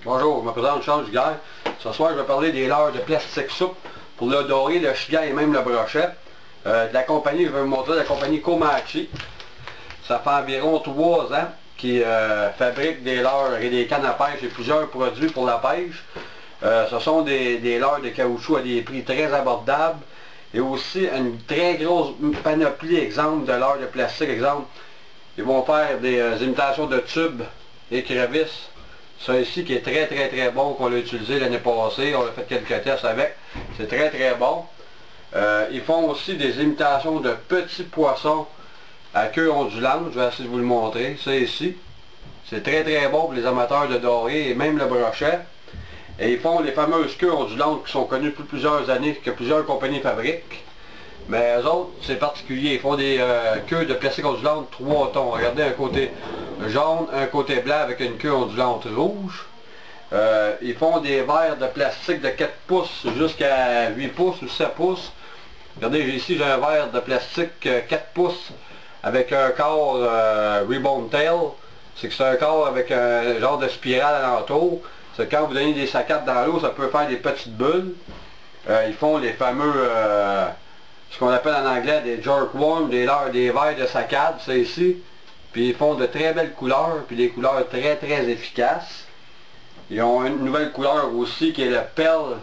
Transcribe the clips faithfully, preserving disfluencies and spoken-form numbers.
Bonjour, je me présente Charles Giguère. Ce soir, je vais parler des leurres de plastique souple pour le doré, le chigan et même le brochet. Euh, de la compagnie, je vais vous montrer la compagnie Komachi. Ça fait environ trois ans qu'ils euh, fabriquent des leurres et des cannes à pêche et plusieurs produits pour la pêche. Euh, ce sont des, des leurres de caoutchouc à des prix très abordables et aussi une très grosse panoplie, exemple, de leurres de plastique, exemple. Ils vont faire des euh, imitations de tubes et crevisses. Ça ici qui est très très très bon, qu'on l'a utilisé l'année passée, on a fait quelques tests avec, c'est très très bon. Euh, ils font aussi des imitations de petits poissons à queue ondulante, je vais essayer de vous le montrer, ça ici. C'est très très bon pour les amateurs de doré et même le brochet. Et ils font les fameuses queues ondulantes qui sont connues depuis plusieurs années, que plusieurs compagnies fabriquent. Mais eux autres, c'est particulier, ils font des euh, queues de plastique ondulante trois tons. Regardez un côté jaune, un côté blanc avec une queue ondulante rouge. Euh, ils font des verres de plastique de quatre pouces jusqu'à huit pouces ou sept pouces. Regardez, ici j'ai un verre de plastique quatre pouces avec un corps euh, Rebound Tail. C'est que c'est un corps avec un genre de spirale alentour. C'est quand vous donnez des saccades dans l'eau, ça peut faire des petites bulles. Euh, ils font les fameux... Euh, ce qu'on appelle en anglais des jerkworms, des, des verres de saccade, c'est ici. Puis ils font de très belles couleurs, puis des couleurs très très efficaces. Ils ont une nouvelle couleur aussi qui est le perle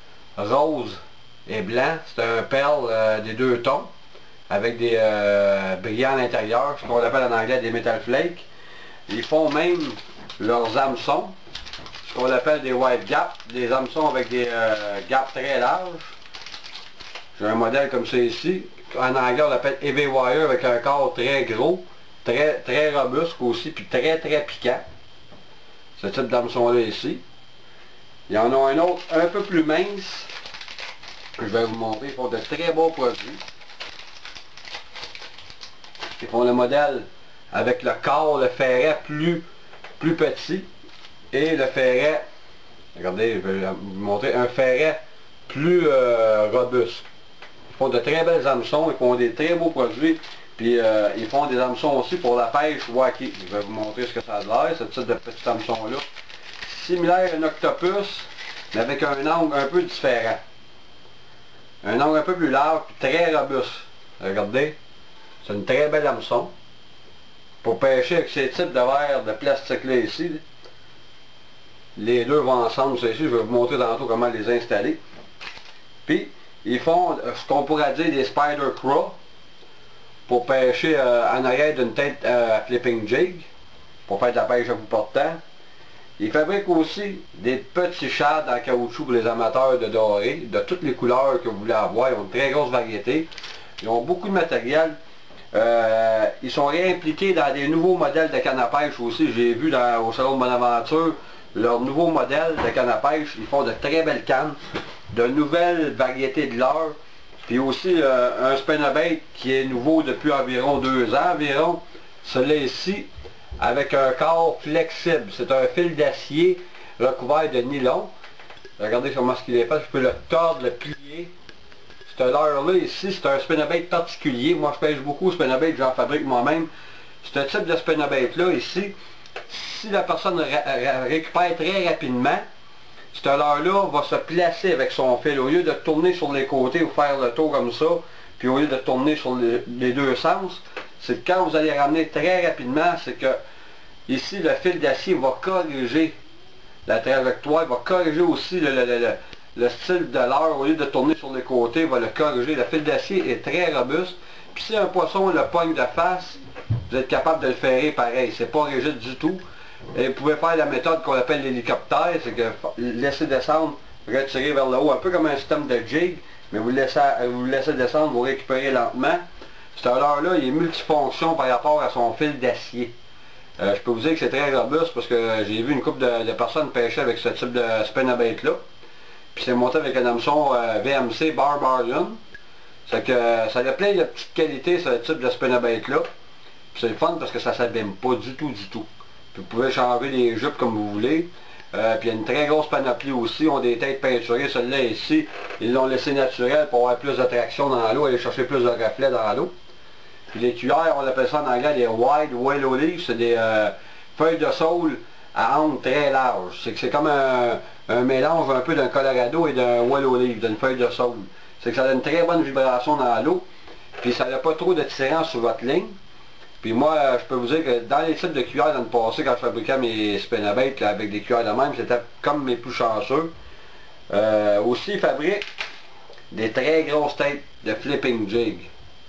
rose et blanc. C'est un perle euh, des deux tons, avec des euh, brillants à l'intérieur, ce qu'on appelle en anglais des metal flakes. Ils font même leurs hameçons, ce qu'on appelle des white gaps, des hameçons avec des euh, gaps très larges. J'ai un modèle comme ça ici. En anglais, on l'appelle Heavy Wire avec un corps très gros, très très robuste aussi, puis très très piquant. Ce type d'hameçon-là ici. Il y en a un autre un peu plus mince. Je vais vous montrer. Ils font de très beaux produits. Ils font le modèle avec le corps, le ferret plus, plus petit. Et le ferret, regardez, je vais vous montrer un ferret plus euh, robuste. Ils font de très belles hameçons, ils font des très beaux produits, puis euh, ils font des hameçons aussi pour la pêche wacky. Je vais vous montrer ce que ça a l'air, ce type de petit hameçon-là. Similaire à un octopus, mais avec un angle un peu différent. Un angle un peu plus large, puis très robuste. Regardez, c'est une très belle hameçon. Pour pêcher avec ces types de verres de plastique-là ici, les deux vont ensemble, ça ici, je vais vous montrer tantôt comment les installer. Puis, ils font ce qu'on pourrait dire des spider craw pour pêcher euh, en arrière d'une tête euh, à flipping jig, pour faire de la pêche à bout portant. Ils fabriquent aussi des petits shads en caoutchouc pour les amateurs de doré, de toutes les couleurs que vous voulez avoir. Ils ont une très grosse variété. Ils ont beaucoup de matériel. Euh, ils sont réimpliqués dans des nouveaux modèles de canne à pêche aussi. J'ai vu dans, au salon de Bonaventure leur nouveau modèle de canne à pêche. Ils font de très belles cannes, de nouvelles variétés de leurres, puis aussi euh, un spinnerbait qui est nouveau depuis environ deux ans environ, celui-là ici, avec un corps flexible. C'est un fil d'acier recouvert de nylon. Regardez comment ce qu'il est fait, je peux le tordre, le plier. Ce leurre-là ici, c'est un spinnerbait particulier. Moi je pêche beaucoup spinnerbait, j'en fabrique moi-même. Ce type de spinnerbait-là ici, si la personne ré récupère très rapidement, ce leurre-là va se placer avec son fil. Au lieu de tourner sur les côtés ou faire le tour comme ça, puis au lieu de tourner sur les, les deux sens, c'est que quand vous allez ramener très rapidement, c'est que ici le fil d'acier va corriger la trajectoire, va corriger aussi le, le, le, le style de leurre. Au lieu de tourner sur les côtés, va le corriger. Le fil d'acier est très robuste. Puis si un poisson le pogne de face, vous êtes capable de le ferrer pareil. C'est pas rigide du tout. Et vous pouvez faire la méthode qu'on appelle l'hélicoptère, c'est que laisser descendre, retirer vers le haut, un peu comme un système de jig, mais vous laissez, vous laissez descendre, vous récupérez lentement. Ce leurre-là, il est multifonction par rapport à son fil d'acier. Euh, je peux vous dire que c'est très robuste parce que j'ai vu une couple de, de personnes pêcher avec ce type de spinnerbait-là. Puis c'est monté avec un hameçon euh, V M C Barbarian. C'est que ça a plein de petites qualités, ce type de spinnerbait-là. Puis c'est le fun parce que ça ne s'abîme pas du tout, du tout. Puis vous pouvez changer les jupes comme vous voulez. Euh, puis il y a une très grosse panoplie aussi. Ils ont des têtes peinturées. Celle-là ici, ils l'ont laissé naturel pour avoir plus de traction dans l'eau, aller chercher plus de reflets dans l'eau. Puis les cuillères, on appelle ça en anglais des wide willow leaves. C'est des euh, feuilles de saule à angle très large. C'est que c'est comme un, un mélange un peu d'un Colorado et d'un Wall-Olive, d'une feuille de saule. C'est que ça a une très bonne vibration dans l'eau, puis ça n'a pas trop de tirant sur votre ligne. Puis moi, je peux vous dire que dans les types de cuillères dans le passé, quand je fabriquais mes spinnerbaits avec des cuillères de même, c'était comme mes plus chanceux. Euh, aussi, ils fabriquent des très grosses têtes de flipping jig.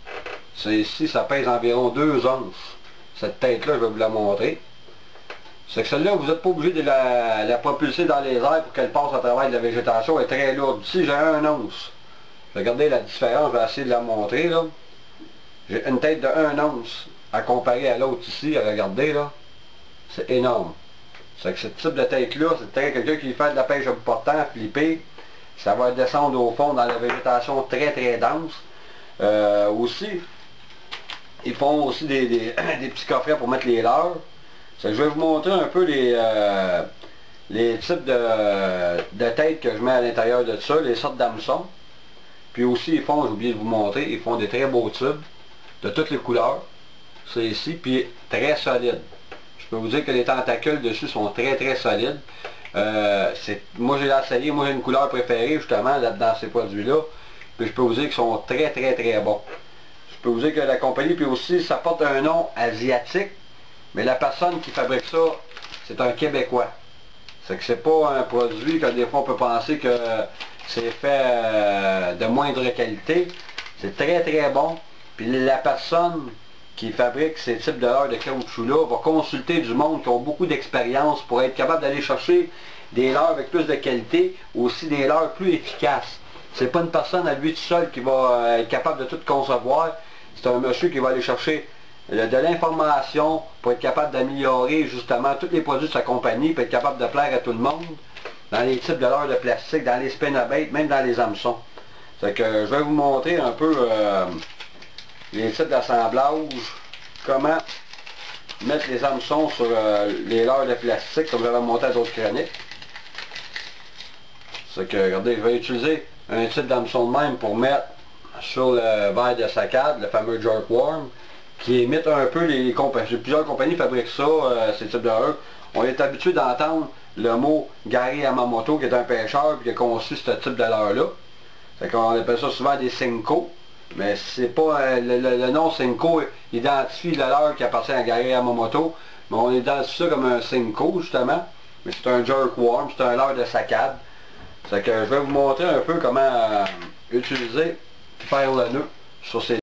Ici, ça pèse environ deux onces. Cette tête-là, je vais vous la montrer. C'est que celle-là, vous n'êtes pas obligé de la, la propulser dans les airs pour qu'elle passe à travers de la végétation. Elle est très lourde. Ici, j'ai un once. Regardez la différence, je vais essayer de la montrer là. J'ai une tête de un once à comparer à l'autre ici, regardez là. C'est énorme. C'est que ce type de tête-là, c'est très quelqu'un qui fait de la pêche à bout portant, flipper. Ça va descendre au fond dans la végétation très très dense. Euh, aussi, ils font aussi des, des, des petits coffrets pour mettre les leurres. Je vais vous montrer un peu les, euh, les types de, de têtes que je mets à l'intérieur de ça, les sortes d'hameçons. Puis aussi, ils font, j'ai oublié de vous montrer, ils font des très beaux tubes de toutes les couleurs. C'est ici, puis très solides. Je peux vous dire que les tentacules dessus sont très très solides. Euh, moi j'ai essayé, moi j'ai une couleur préférée justement là, dans ces produits-là. Puis je peux vous dire qu'ils sont très très très bons. Je peux vous dire que la compagnie, puis aussi, ça porte un nom asiatique. Mais la personne qui fabrique ça, c'est un Québécois. C'est que c'est pas un produit que des fois on peut penser que c'est fait euh, de moindre qualité. C'est très très bon. Puis la personne qui fabrique ces types de leurres de caoutchouc-là va consulter du monde qui ont beaucoup d'expérience pour être capable d'aller chercher des leurres avec plus de qualité, aussi des leurres plus efficaces. C'est pas une personne à lui tout seul qui va être capable de tout concevoir. C'est un monsieur qui va aller chercher de l'information pour être capable d'améliorer justement tous les produits de sa compagnie, pour être capable de plaire à tout le monde, dans les types de leurres de plastique, dans les spinnerbaits, même dans les hameçons. C'est que je vais vous montrer un peu euh, les types d'assemblage, comment mettre les hameçons sur euh, les leurres de plastique, comme j'avais monté à d'autres chroniques. C'est que, regardez, je vais utiliser un type d'hameçon de même pour mettre sur le verre de saccade, le fameux jerkworm, qui imite un peu les compagnies. Plusieurs compagnies fabriquent ça, euh, ces types de leurres. On est habitué d'entendre le mot Gary Yamamoto, qui est un pêcheur, puis qui a conçu ce type de leurre-là. C'est qu'on appelle ça souvent des Senko. Mais c'est pas euh, le, le, le nom Senko identifie le leurre qui appartient à Gary Yamamoto, mais on identifie ça comme un Senko justement. Mais c'est un jerkworm, c'est un leurre de saccade. C'est que je vais vous montrer un peu comment euh, utiliser, faire le nœud sur ces